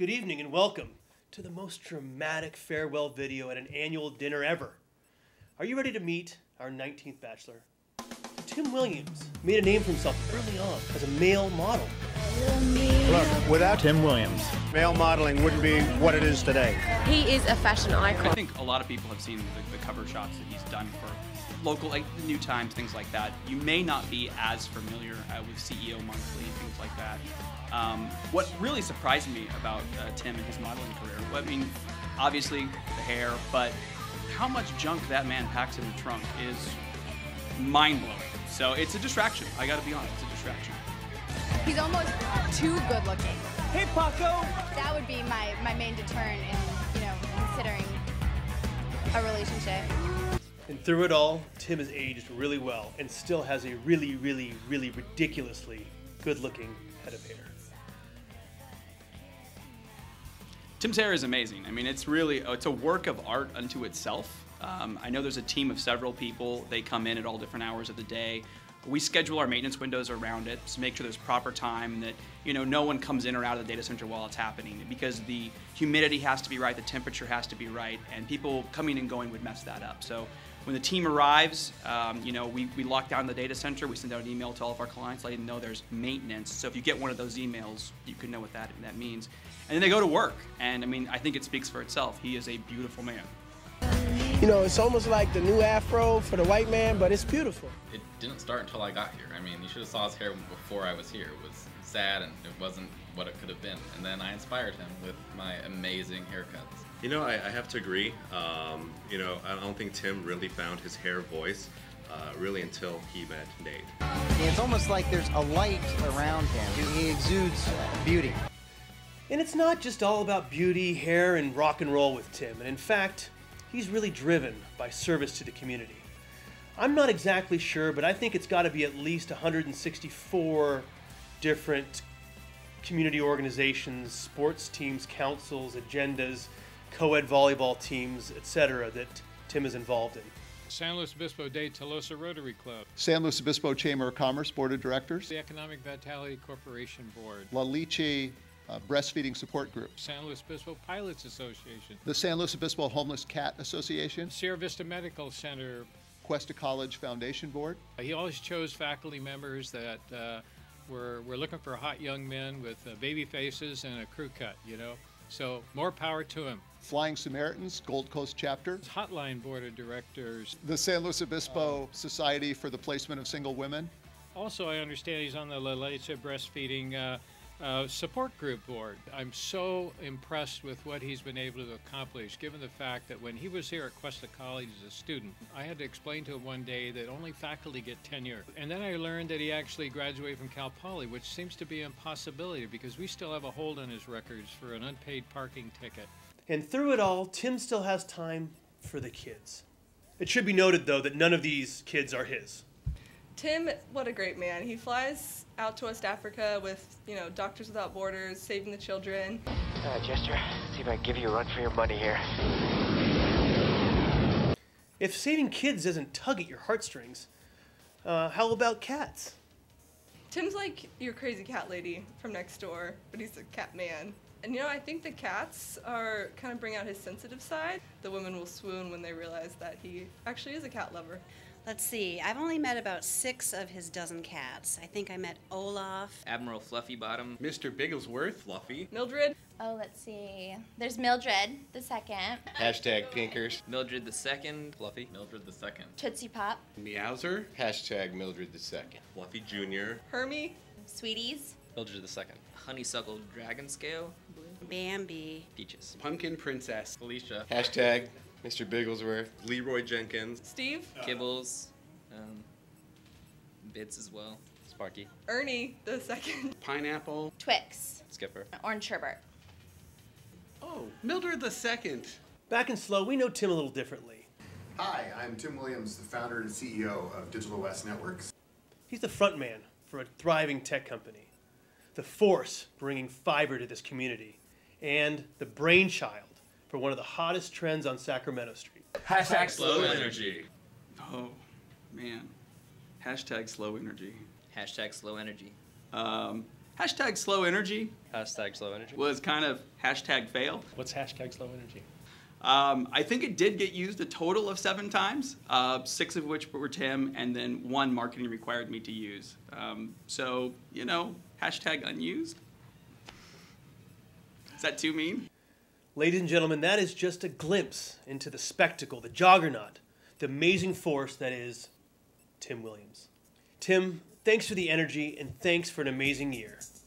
Good evening and welcome to the most dramatic farewell video at an annual dinner ever. Are you ready to meet our 19th bachelor? Tim Williams made a name for himself early on as a male model. Look, without Tim Williams, male modeling wouldn't be what it is today. He is a fashion icon. I think a lot of people have seen the cover shots that he's done for local, like the New Times, things like that. You may not be as familiar with CEO Monthly and things like that. What really surprised me about Tim and his modeling career, well, I mean, obviously the hair, but how much junk that man packs in the trunk is mind-blowing. So it's a distraction. I gotta be honest, it's a distraction. He's almost too good looking. Hey, Paco! That would be my main deterrent in, considering a relationship. And through it all, Tim has aged really well and still has a really ridiculously good-looking head of hair. Tim's hair is amazing. I mean, it's a work of art unto itself. I know there's a team of several people. They come in at all different hours of the day. We schedule our maintenance windows around it to make sure there's proper time, that no one comes in or out of the data center while it's happening, because the humidity has to be right, the temperature has to be right, and people coming and going would mess that up. So when the team arrives, we lock down the data center. We send out an email to all of our clients letting them know there's maintenance. So if you get one of those emails, you can know what that means. And then they go to work. And I mean, I think it speaks for itself. He is a beautiful man. It's almost like the new afro for the white man, but it's beautiful. It didn't start until I got here. I mean, you should have saw his hair before I was here. It was sad and it wasn't what it could have been. And then I inspired him with my amazing haircuts. I have to agree. I don't think Tim really found his hair voice really until he met Nate. It's almost like there's a light around him. He exudes beauty. And it's not just all about beauty, hair, and rock and roll with Tim. And in fact, he's really driven by service to the community. I'm not exactly sure, but I think it's got to be at least 164 different community organizations, sports teams, councils, agendas, co-ed volleyball teams, etc. that Tim is involved in. San Luis Obispo de Tolosa Rotary Club. San Luis Obispo Chamber of Commerce Board of Directors. The Economic Vitality Corporation Board. La Leche Breastfeeding Support Group. San Luis Obispo Pilots Association. The San Luis Obispo Homeless Cat Association. Sierra Vista Medical Center. Cuesta College Foundation Board. He always chose faculty members that were looking for hot young men with baby faces and a crew cut, So more power to him. Flying Samaritans, Gold Coast Chapter. Hotline Board of Directors. The San Luis Obispo Society for the Placement of Single Women. Also, I understand he's on the La Leche Breastfeeding Support Group Board. I'm so impressed with what he's been able to accomplish, given the fact that when he was here at Cuesta College as a student, I had to explain to him one day that only faculty get tenure. And then I learned that he actually graduated from Cal Poly, which seems to be an impossibility because we still have a hold on his records for an unpaid parking ticket. And through it all, Tim still has time for the kids. It should be noted, though, that none of these kids are his. Tim, what a great man. He flies out to West Africa with, Doctors Without Borders, saving the children. Jester, see if I can give you a run for your money here. If saving kids doesn't tug at your heartstrings, how about cats? Tim's like your crazy cat lady from next door, but he's a cat man. And I think the cats kind of bring out his sensitive side. The women will swoon when they realize that he actually is a cat lover. Let's see, I've only met about 6 of his dozen cats. I think I met Olaf. Admiral Fluffy Bottom. Mr. Bigglesworth. Fluffy. Mildred. Oh, let's see. There's Mildred, the second. Hashtag Pinkers. Mildred the second. Fluffy. Mildred the second. Tootsie Pop. Meowser. Hashtag Mildred the second. Fluffy Jr. Hermie. Sweeties. Mildred the second. Honeysuckle Dragon Scale. Bambi. Peaches. Pumpkin Princess. Felicia. Hashtag Mr. Bigglesworth. Leroy Jenkins. Steve. Kibbles. Bits as well. Sparky. Ernie the second. Pineapple. Twix. Skipper. Orange sherbet. Oh, Mildred the second. Back in SLO, we know Tim a little differently. Hi, I'm Tim Williams, the founder and CEO of Digital West Networks. He's the front man for a thriving tech company, the force bringing fiber to this community, and the brainchild for one of the hottest trends on Sacramento Street. Hashtag SLO energy. Oh, man. Hashtag SLO energy. Hashtag SLO energy. Hashtag slow energy. Hashtag slow energy. Was kind of hashtag fail. What's hashtag slow energy? I think it did get used a total of 7 times, 6 of which were Tim, and then 1 marketing required me to use. So, you know, hashtag unused. Is that too mean? Ladies and gentlemen, that is just a glimpse into the spectacle, the juggernaut, the amazing force that is Tim Williams. Tim, thanks for the energy and thanks for an amazing year.